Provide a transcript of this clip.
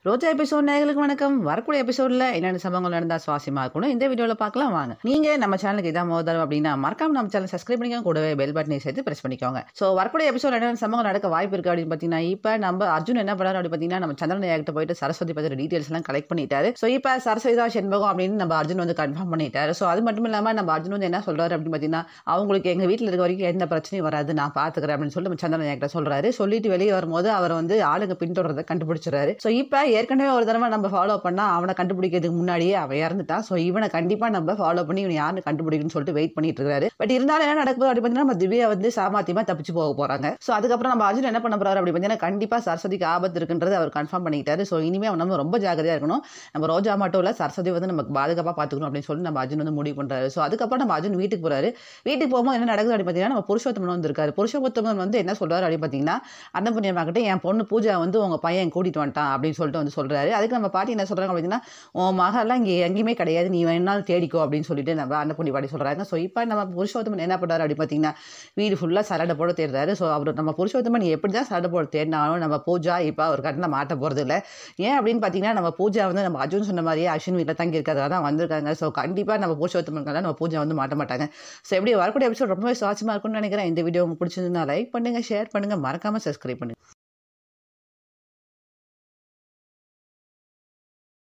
ரோஜா episode நேயர்களுக்கு வணக்கம். வரக்கூடிய எபிசோட்ல என்னென்ன சம்பவங்கள் நடந்தா சுவாரஸ்யமா இருக்கணும் இந்த வீடியோவில் பார்க்கலாம் வாங்க. நீங்க நம்ம சேனலுக்கு இதான் முதல் அப்படின்னா மறக்காம நம்ம சேனல் சப்ஸ்கிரைப் பண்ணிக்கோங்க, கூடவே பெல் பட்டனை சேர்த்து பிரஸ் பண்ணிக்கோங்க. ஸோ வரக்கூடிய எபிசோட் என்னென்ன சம்பவங்கள் நடக்க வாய்ப்பு இருக்கு அப்படின்னு பார்த்தீங்கன்னா, இப்போ நம்ம அர்ஜுன் என்ன பண்ணாரு அப்படின்னு பார்த்தீங்கன்னா, நம்ம சந்திரன் கிட்ட போயிட்டு சரஸ்வதி பற்றி டீட்டெயில்ஸ் எல்லாம் கலெக்ட் பண்ணிட்டாரு. ஸோ இப்போ சரஸ்வதி தான் செண்பகம் அப்படின்னு நம்ம அர்ஜுன் வந்து கன்ஃபார்ம் பண்ணிட்டாரு. ஸோ அது மட்டும் இல்லாமல் நம்ம அர்ஜுன் வந்து என்ன சொல்றாரு அப்படின்னு பார்த்தீங்கன்னா, அவங்களுக்கு எங்க வீட்டில் இருக்க வரைக்கும் எந்த பிரச்சனையும் வராது, நான் பாத்துக்கிறேன் அப்படின்னு சொல்லிட்டு நம்ம சந்திரன் கிட்ட சொல்றாரு. சொல்லிட்டு வெளியே வரும்போது அவர் வந்து ஆளுங்க பின்தொடர்றதை கண்டுபிடிச்சிடறாரு. ஸோ இப்போ ஏற்கனவே ஒரு தடவை நம்ம ஃபாலோ பண்ணா அவனை கண்டுபிடிக்கிறதுக்கு முன்னாடியே அவன் இறந்துட்டான். ஸோ இவனை கண்டிப்பா நம்ம ஃபாலோ பண்ணி இவனை யாருன்னு கண்டுபிடிக்கணும்னு சொல்லிட்டு வெயிட் பண்ணிட்டு இருக்காரு. பட் இருந்தாலும் என்ன நடக்குது அப்படி பார்த்தீங்கன்னா, நம்ம திவ்யா வந்து சாமாத்தியமா தப்பிச்சு போக போறாங்க. ஸோ அதுக்கப்புறம் நம்ம அர்ஜுன் என்ன பண்ண போறாரு அப்படி பார்த்தீங்கன்னா, கண்டிப்பா சரஸ்வதிக்கு ஆபத்து இருக்குன்றது அவர் கன்ஃபார்ம் பண்ணிக்கிட்டாரு. ஸோ இனிமே நம்ம ரொம்ப ஜாகிரதையா இருக்கணும், நம்ம ரோஜா மட்டும் இல்ல சரஸ்வதி வந்து நமக்கு பாதுகாப்பா பாத்துக்கணும் அப்படின்னு சொல்லி நம்ம அர்ஜுன் வந்து முடிவு பண்றாரு. ஸோ அதுக்கப்புறம் நம்ம அர்ஜுன் வீட்டுக்கு போறாரு. வீட்டுக்கு போகும்போது என்ன நடக்குது அப்படின்னு பார்த்தீங்கன்னா, நம்ம புருஷோத்தமன் வந்து இருக்காரு. புருஷோத்தமன் வந்து என்ன சொல்றாரு அப்படின்னு பார்த்தீங்கன்னா, அன்னபுண்ணியமா கிட்ட என் பொண்ணு பூஜா வந்து உங்க பையன் கூட்டிட்டு வந்துட்டான் அப்படின்னு சொல்லிட்டு வந்து சொல்றாரு. அதுக்கு நம்ம பாட்டி என்ன சொல்றாங்க அப்படின்னா, உன் மகெல்லாம் இங்கே எங்கேயுமே கிடையாது, நீ வேணாலும் தேடிக்கோ அப்படின்னு சொல்லிட்டு நம்ம அன்னபுண்ணி பாட்டி சொல்றாங்க. ஸோ இப்போ நம்ம புருஷோத்தமன் என்ன பண்றாரு அப்படின்னு பார்த்தீங்கன்னா, வீடு ஃபுல்லாக சரடை போட தேடுறாரு. ஸோ அவர் நம்ம புருஷோத்தமன் எப்படி தான் சரடை போட தேடினாலும் நம்ம பூஜா இப்போ அவர் கட்டில் மாட்ட போகிறது இல்லை. ஏன் அப்படின்னு பார்த்தீங்கன்னா, நம்ம பூஜா வந்து நம்ம அர்ஜுன் சொன்ன மாதிரியே அஸ்வின் வீட்டில் தங்கி இருக்கிறதா தான் வந்திருக்காங்க. ஸோ கண்டிப்பாக நம்ம புருஷோத்தமனுக்கு நம்ம பூஜா வந்து மாட்ட மாட்டாங்க. ஸோ எப்படி வரக்கூடிய எபிசோட் ரொம்பவே சுவாரஸ்யமாக இருக்கும்னு நினைக்கிறேன். இந்த வீடியோ உங்களுக்கு பிடிச்சிருந்தா லைக் பண்ணுங்க, ஷேர் பண்ணுங்க, மறக்காம சப்ஸ்கிரைப் பண்ணுங்க.